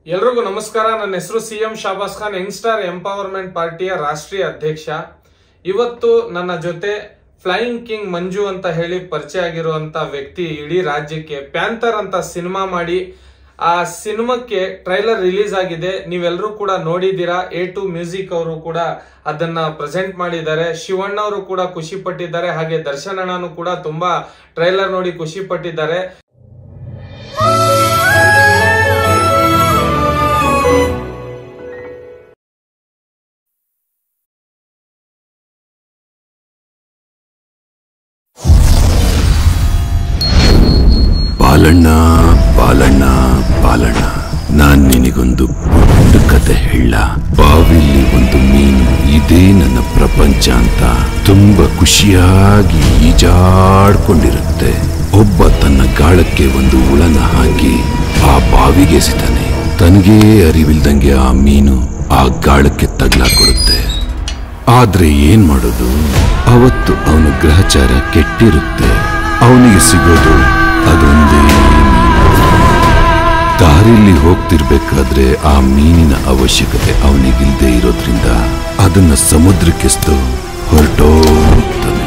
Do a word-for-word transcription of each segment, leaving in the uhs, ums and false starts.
ಎಲ್ರಿಗೂ ನಮಸ್ಕಾರ. ನನ್ನ ಹೆಸರು C M Shahbaz Khan, youngstar empowerment ಪಾರ್ಟಿಯ ರಾಷ್ಟ್ರೀಯ ಅಧ್ಯಕ್ಷ. ಇವತ್ತು ನನ್ನ ಜೊತೆ ಫ್ಲೈಯಿಂಗ್ ಕಿಂಗ್ ಮಂಜು ಅಂತ ಹೇಳಿ ಪರಿಚಯ ಆಗಿರುವಂತ ವ್ಯಕ್ತಿ ಇಡೀ ರಾಜ್ಯಕ್ಕೆ ಪ್ಯಾಂಥರ್ ಅಂತ ಸಿನಿಮಾ ಮಾಡಿ ಆ ಸಿನಿಮಾಕ್ಕೆ ಟ್ರೈಲರ್ ರಿಲೀಸ್ ಆಗಿದೆ. ನೀವೆಲ್ಲರೂ ಕೂಡ ನೋಡಿದ್ದೀರಾ. ಎ ಟು ಮ್ಯೂಸಿಕ್ ಅವರು ಕೂಡ ಅದನ್ನ ಪ್ರೆಸೆಂಟ್ ಮಾಡಿದ್ದಾರೆ. ಶಿವಣ್ಣ ಅವರು ಕೂಡ ಖುಷಿ ಪಟ್ಟಿದ್ದಾರೆ. ಹಾಗೆ ದರ್ಶನ್ ಅಣ್ಣನು ಕೂಡ ತುಂಬಾ ಟ್ರೈಲರ್ ನೋಡಿ ಖುಷಿ ಪಟ್ಟಿದ್ದಾರೆ. ಬಾಲಣ್ಣ ಬಾಲಣ್ಣ ಬಾಲಣ್ಣ, ನಾನ್ ನಿನಗೊಂದು ಪುಟ್ಟ ಕತೆ ಹೇಳ. ಬಾವಿಲಿ ಒಂದು ಮೀನು, ಇದೇ ನನ್ನ ಪ್ರಪಂಚ ಅಂತ ತುಂಬಾ ಖುಷಿಯಾಗಿ ಈಜಾಡ್ಕೊಂಡಿರುತ್ತೆ. ಒಬ್ಬ ತನ್ನ ಗಾಳಕ್ಕೆ ಒಂದು ಹುಳನ ಹಾಕಿ ಆ ಬಾವಿಗೆ ಎಸಿತಾನೆ. ತನಗೇ ಅರಿವಿಲ್ದಂಗೆ ಆ ಮೀನು ಆ ಗಾಳಕ್ಕೆ ತಗ್ಲಾಕೊಡುತ್ತೆ. ಆದ್ರೆ ಏನ್ ಮಾಡೋದು, ಅವತ್ತು ಅವನ ಗ್ರಹಚಾರ ಕೆಟ್ಟಿರುತ್ತೆ. ಅವನಿಗೆ ಸಿಗೋದು ಅದೊಂದೇ ಮೀನು. ದಾರಿಯಲ್ಲಿ ಹೋಗ್ತಿರ್ಬೇಕಾದ್ರೆ ಆ ಮೀನಿನ ಅವಶ್ಯಕತೆ ಅವನಿಗಿಲ್ದೇ ಇರೋದ್ರಿಂದ ಅದನ್ನ ಸಮುದ್ರಕ್ಕೆಸ್ತು ಹೊರಟೋಗ್ತಾನೆ.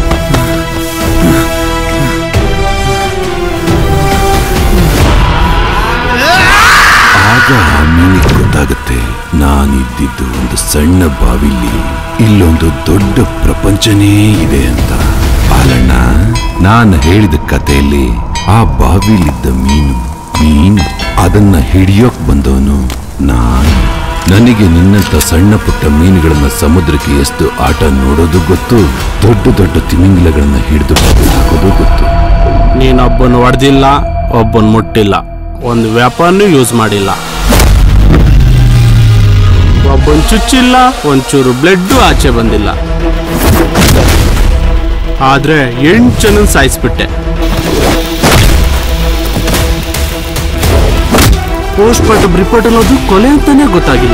ಆಗ ಆ ಮೀನಿಗೆ ಗೊತ್ತಾಗತ್ತೆ, ನಾನಿದ್ದಿದ್ದು ಒಂದು ಸಣ್ಣ ಬಾವಿಲಿ, ಇಲ್ಲೊಂದು ದೊಡ್ಡ ಪ್ರಪಂಚನೇ ಇದೆ ಅಂತ. ಬಾಲಣ್ಣ, ನಾನು ಹೇಳಿದ ಕಥೆಯಲ್ಲಿ ಆ ಬಾವಿಲಿದ್ದ ಮೀನು ಮೀನು ಅದನ್ನ ಹಿಡಿಯೋಕ್ ಬಂದವನು ನಾನು. ನನಗೆ ನಿನ್ನಂತ ಸಣ್ಣ ಪುಟ್ಟ ಮೀನುಗಳನ್ನ ಸಮುದ್ರಕ್ಕೆ ಎಷ್ಟು ಆಟ ನೋಡೋದು ಗೊತ್ತು, ದೊಡ್ಡ ದೊಡ್ಡ ತಿಮಿಂಗಿಲಗಳನ್ನ ಹಿಡಿದು ಹಾಕೋದು ಗೊತ್ತು. ನೀನೊಬ್ಬನ್ ಹೊಡೆದಿಲ್ಲ, ಒಬ್ಬನ್ ಮುಟ್ಟಿಲ್ಲ, ಒಂದು ವೆಪನ್ ಯೂಸ್ ಮಾಡಿಲ್ಲ, ಒಬ್ಬನ್ ಚುಚ್ಚಿಲ್ಲ, ಒಂಚೂರು ಬ್ಲಡ್ ಆಚೆ ಬಂದಿಲ್ಲ. ಆದ್ರೆ ಎಂಟು ಜನ ಸಾಯಿಸ್ಬಿಟ್ಟೆ. ಪೋಸ್ಟ್ ಮಾರ್ಟಮ್ ರಿಪೋರ್ಟ್ ಅನ್ನೋದು ಕೊಲೆ ಅಂತಾನೆ ಗೊತ್ತಾಗಿಲ್ಲ.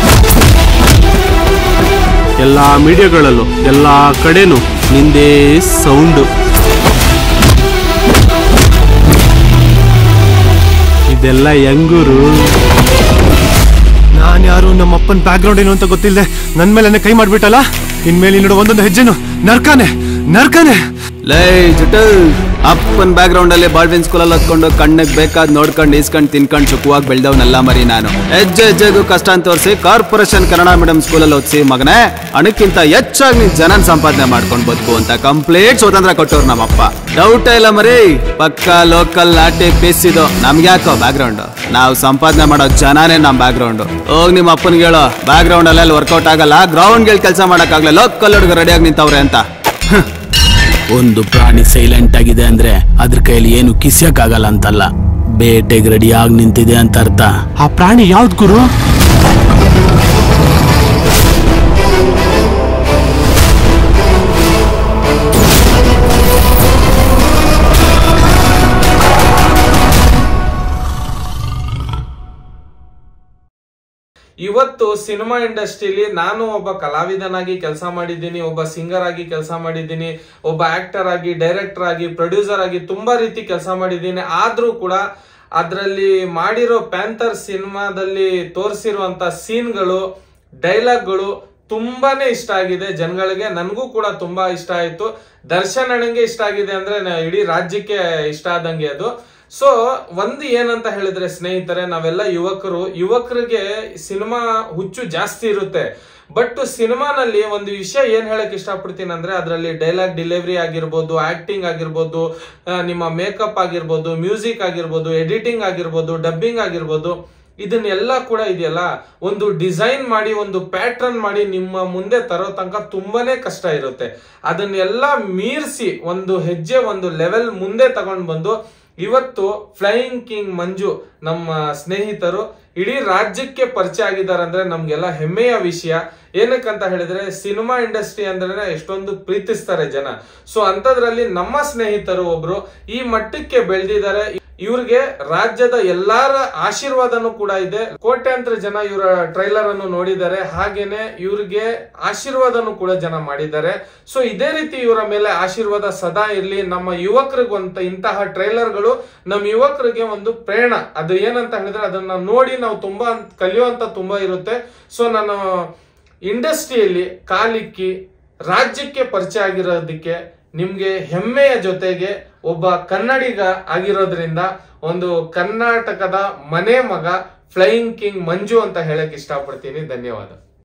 ಎಲ್ಲಾ ಮೀಡಿಯಾಗಳಲ್ಲೂ ಎಲ್ಲಾ ಕಡೆನೂ ನಿಂದೇ ಸೌಂಡು. ಇದೆಲ್ಲ ಹೆಂಗೂರು? ನಾನು ಯಾರು, ನಮ್ಮಪ್ಪನ ಬ್ಯಾಕ್ ಗ್ರೌಂಡ್ ಏನು ಅಂತ ಗೊತ್ತಿಲ್ಲದೆ ನನ್ನ ಮೇಲೆ ಕೈ ಮಾಡ್ಬಿಟ್ಟಲ್ಲ. ಇನ್ಮೇಲೆ ನೋಡು ಒಂದೊಂದು ಹೆಜ್ಜೆನು ನರ್ಕಾನೆ ನರ್ಕಾನೆ. ಲೈ ಜುಟ್ಟು, ಅಪ್ಪನ್ ಬ್ಯಾಕ್ ಗ್ರೌಂಡ್ ಅಲ್ಲಿ ಬಾಳ್ವಿನ್ ಸ್ಕೂಲಲ್ಲಿ ಹತ್ಕೊಂಡು ಕಣ್ಣಿಗೆ ಬೇಕಾದ್ ನೋಡ್ಕೊಂಡು ಈಸ್ಕೊಂಡು ತಿನ್ಕೊಂಡು ಸುಖವಾಗಿ ಬೆಳ್ದವನೆಲ್ಲ ಮರಿ ನಾನು. ಹೆಜ್ಜೆ ಹೆಜ್ಜೆಗೂ ಕಷ್ಟ ಅಂತ ತೋರಿಸಿ ಕಾರ್ಪೊರೇಷನ್ ಕನ್ನಡ ಮೀಡಿಯಂ ಸ್ಕೂಲಲ್ಲಿ ಓದಿಸಿ ಮಗನೇ, ಹಣಕ್ಕಿಂತ ಹೆಚ್ಚಾಗಿ ನೀನ್ ಜನನ್ ಸಂಪಾದನೆ ಮಾಡ್ಕೊಂಡು ಬದುಕು ಅಂತ ಕಂಪ್ಲೀಟ್ ಸ್ವತಂತ್ರ ಕೊಟ್ಟವ್ರು ನಮ್ಮಪ್ಪ. ಡೌಟೇ ಇಲ್ಲ ಮರಿ, ಪಕ್ಕ ಲೋಕಲ್ ನಾಟಿ ಪೀಸಿದು. ನಮ್ಗೆ ಯಾಕೋ ಬ್ಯಾಕ್ ಗ್ರೌಂಡ್, ನಾವು ಸಂಪಾದನೆ ಮಾಡೋ ಜನನೇ ನಮ್ ಬ್ಯಾಕ್ ಗ್ರೌಂಡ್. ಹೋಗ್ ನಿಮ್ಮ ಅಪ್ಪನ್ಗೆ ಹೇಳೋ, ಬ್ಯಾಕ್ ಗ್ರೌಂಡ್ ಅಲ್ಲಿ ವರ್ಕೌಟ್ ಆಗಲ್ಲ, ಗ್ರೌಂಡ್ ಗೆ ಕೆಲಸ ಮಾಡಕ್ಕಾಗ್ಲ, ಲೋಕಲ್ ಹುಡುಗ ರೆಡಿಯಾಗಿ ನಿಂತವ್ರೆ ಅಂತ. ಒಂದು ಪ್ರಾಣಿ ಸೈಲೆಂಟ್ ಆಗಿದೆ ಅಂದ್ರೆ ಅದ್ರ ಕೈಯಲ್ಲಿ ಏನು ಕಿಸಿಯಕ್ಕಾಗಲ್ಲ ಅಂತಲ್ಲ, ಬೇಟೆಗೆ ರೆಡಿ ಆಗಿ ನಿಂತಿದೆ ಅಂತ ಅರ್ಥ. ಆ ಪ್ರಾಣಿ ಯಾವ್ದು ಗುರು? ಇವತ್ತು ಸಿನಿಮಾ ಇಂಡಸ್ಟ್ರಿಲಿ ನಾನು ಒಬ್ಬ ಕಲಾವಿದನಾಗಿ ಕೆಲಸ ಮಾಡಿದ್ದೀನಿ, ಒಬ್ಬ ಸಿಂಗರ್ ಆಗಿ ಕೆಲಸ ಮಾಡಿದ್ದೀನಿ, ಒಬ್ಬ ಆಕ್ಟರ್ ಆಗಿ, ಡೈರೆಕ್ಟರ್ ಆಗಿ, ಪ್ರೊಡ್ಯೂಸರ್ ಆಗಿ ತುಂಬಾ ರೀತಿ ಕೆಲಸ ಮಾಡಿದ್ದೀನಿ. ಆದ್ರೂ ಕೂಡ ಅದರಲ್ಲಿ ಮಾಡಿರೋ ಪ್ಯಾಂಥರ್ ಸಿನಿಮಾದಲ್ಲಿ ತೋರಿಸಿರುವಂತ ಸೀನ್ಗಳು, ಡೈಲಾಗ್ಗಳು ತುಂಬಾನೇ ಇಷ್ಟ ಆಗಿದೆ ಜನಗಳಿಗೆ. ನನಗೂ ಕೂಡ ತುಂಬಾ ಇಷ್ಟ ಆಯ್ತು. ದರ್ಶನ್ ಅಣ್ಣಂಗೆ ಇಷ್ಟ ಆಗಿದೆ ಅಂದ್ರೆ ಇಡೀ ರಾಜ್ಯಕ್ಕೆ ಇಷ್ಟ ಆದಂಗೆ ಅದು. ಸೊ ಒಂದು ಏನಂತ ಹೇಳಿದ್ರೆ ಸ್ನೇಹಿತರೆ, ನಾವೆಲ್ಲ ಯುವಕರು, ಯುವಕರಿಗೆ ಸಿನಿಮಾ ಹುಚ್ಚು ಜಾಸ್ತಿ ಇರುತ್ತೆ. ಬಟ್ ಸಿನಿಮಾನಲ್ಲಿ ಒಂದು ವಿಷಯ ಏನ್ ಹೇಳಕ್ ಇಷ್ಟಪಡ್ತೀನಿ ಅಂದ್ರೆ, ಅದರಲ್ಲಿ ಡೈಲಾಗ್ ಡೆಲಿವರಿ ಆಗಿರ್ಬೋದು, ಆಕ್ಟಿಂಗ್ ಆಗಿರ್ಬೋದು, ನಿಮ್ಮ ಮೇಕಪ್ ಆಗಿರ್ಬೋದು, ಮ್ಯೂಸಿಕ್ ಆಗಿರ್ಬೋದು, ಎಡಿಟಿಂಗ್ ಆಗಿರ್ಬೋದು, ಡಬ್ಬಿಂಗ್ ಆಗಿರ್ಬೋದು, ಇದನ್ನೆಲ್ಲ ಕೂಡ ಇದೆಯಲ್ಲ ಒಂದು ಡಿಸೈನ್ ಮಾಡಿ, ಒಂದು ಪ್ಯಾಟ್ರನ್ ಮಾಡಿ ನಿಮ್ಮ ಮುಂದೆ ತರೋ ತನಕ ತುಂಬಾನೇ ಕಷ್ಟ ಇರುತ್ತೆ. ಅದನ್ನೆಲ್ಲ ಮೀರಿಸಿ ಒಂದು ಹೆಜ್ಜೆ, ಒಂದು ಲೆವೆಲ್ ಮುಂದೆ ತಗೊಂಡು ಬಂದು ಇವತ್ತು ಫ್ಲೈಯಿಂಗ್ ಕಿಂಗ್ ಮಂಜು ನಮ್ಮ ಸ್ನೇಹಿತರು ಇಡೀ ರಾಜ್ಯಕ್ಕೆ ಪರಿಚಯ ಆಗಿದ್ದಾರೆ ಅಂದ್ರೆ ನಮ್ಗೆಲ್ಲ ಹೆಮ್ಮೆಯ ವಿಷಯ. ಏನಕ್ಕಂತ ಹೇಳಿದ್ರೆ, ಸಿನಿಮಾ ಇಂಡಸ್ಟ್ರಿ ಅಂದ್ರೆ ಎಷ್ಟೊಂದು ಪ್ರೀತಿಸ್ತಾರೆ ಜನ. ಸೊ ಅಂತದ್ರಲ್ಲಿ ನಮ್ಮ ಸ್ನೇಹಿತರು ಒಬ್ರು ಈ ಮಟ್ಟಕ್ಕೆ ಬೆಳೆದಿದ್ದಾರೆ. ಇವ್ರಿಗೆ ರಾಜ್ಯದ ಎಲ್ಲಾರ ಆಶೀರ್ವಾದನೂ ಕೂಡ ಇದೆ. ಕೋಟ್ಯಾಂತರ ಜನ ಇವರ ಟ್ರೈಲರ್ ಅನ್ನು ನೋಡಿದ್ದಾರೆ, ಹಾಗೇನೆ ಇವ್ರಿಗೆ ಆಶೀರ್ವಾದನೂ ಕೂಡ ಜನ ಮಾಡಿದ್ದಾರೆ. ಸೊ ಇದೇ ರೀತಿ ಇವರ ಮೇಲೆ ಆಶೀರ್ವಾದ ಸದಾ ಇರ್ಲಿ. ನಮ್ಮ ಯುವಕರಿಗಂತ ಇಂತಹ ಟ್ರೈಲರ್ಗಳು ನಮ್ಮ ಯುವಕರಿಗೆ ಒಂದು ಪ್ರೇರಣಾ. ಅದು ಏನಂತ ಹೇಳಿದ್ರೆ ಅದನ್ನ ನೋಡಿ ನಾವು ತುಂಬಾ ಕಲಿಯುವಂತ ತುಂಬಾ ಇರುತ್ತೆ. ಸೊ ನಾನು ಇಂಡಸ್ಟ್ರಿಯಲ್ಲಿ ಕಾಲಿಕ್ಕಿ ರಾಜ್ಯಕ್ಕೆ ಪರಿಚಯ ಆಗಿರೋದಕ್ಕೆ ನಿಮ್ಗೆ ಹೆಮ್ಮೆಯ ಜೊತೆಗೆ ಒಬ್ಬ ಕನ್ನಡಿಗ ಆಗಿರೋದ್ರಿಂದ ಒಂದು ಕರ್ನಾಟಕದ ಮನೆ ಮಗ ಫ್ಲೈಯಿಂಗ್ ಕಿಂಗ್ ಮಂಜು ಅಂತ ಹೇಳಕ್ ಇಷ್ಟಪಡ್ತೀನಿ. ಧನ್ಯವಾದ.